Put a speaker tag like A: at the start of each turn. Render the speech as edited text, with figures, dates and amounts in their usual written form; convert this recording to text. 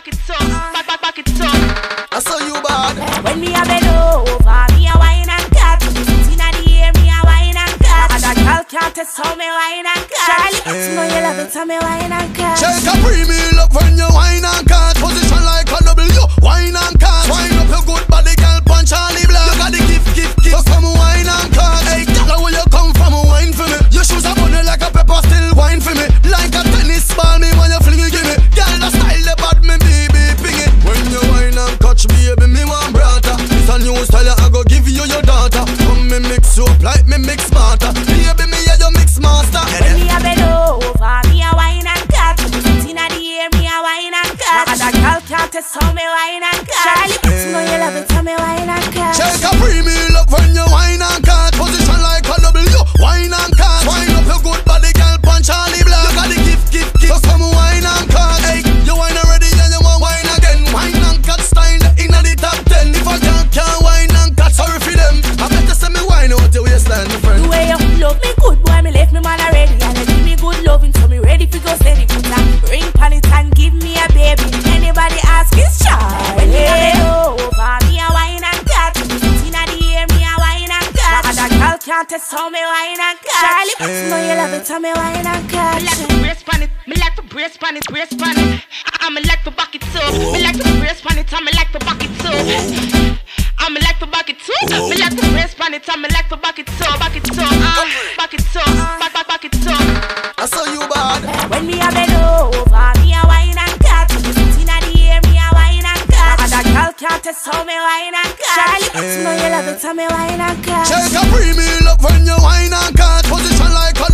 A: back it up, back it up.
B: I saw you bad.
C: When me a bend over, me a wine and cut. Inna the air, me a wine and cut. And a girl can't test how me wine and cut. Charlie, you know you love it, how me wine and cut.
B: Shake a premium up when you wine and cut. Position like a W, wine and cut. Wine up your good body, girl, punch Charlie Black. You got the gift. So come wine and cut. Hey, girl, where you come from, wine for me. Your shoes are bunny like a pepper, still wine for me. Like a tennis ball, me when you fling it, give me. Girl, the style, the bad, me baby, ping it. When you wine and catch me, baby, me want brother. It's a new style, I go give you your daughter. Come me mix you up like me mix smarter. Baby, me yeah, you mix master.
C: When me a bend over, me a wine and cut. Inna the air, me a wine and cut. And a girl can't test how me wine and cut. Charlie, you know you love it, how me wine and cut.
B: Shake a premium up when you wine and cut. Position like a W, wine and cut. Wine up your good body, girl, punch Charlie Black. You got the gift. So come wine and cut. Hey, you wine already and you want wine again. Wine and cut style inna the top 10. If I can't wine and cut, sorry for them. I better say me wine out your waistline, my friend.
C: The way you love me good, boy, me left me man already. And you give me good loving, so me ready for go steady. Put a ring pan it and give me a baby. Anybody ask is Charlie. When me a bend over, me a wine and cut. Inna the air, me a wine and cut. And a girl can't test how me wine and cut. Charlie, you know you love it, how me wine and cut.
A: Me like to brace pan it, me like to brace pan it, brace pan it. Me like to back it up, me like to brace pan it, me like to back it up. Me like to back it up, me like to brace pan it, me like to back it up, back it up, back it up, back it up.
B: I saw you bad.
C: When me a bend over, me a wine and cut. Inna the air, me a wine and cut. And a girl can't test how me wine and cut. Charlie, you know you love it, how me wine and cut.
B: Shake a premium up when you wine and cut. Position like a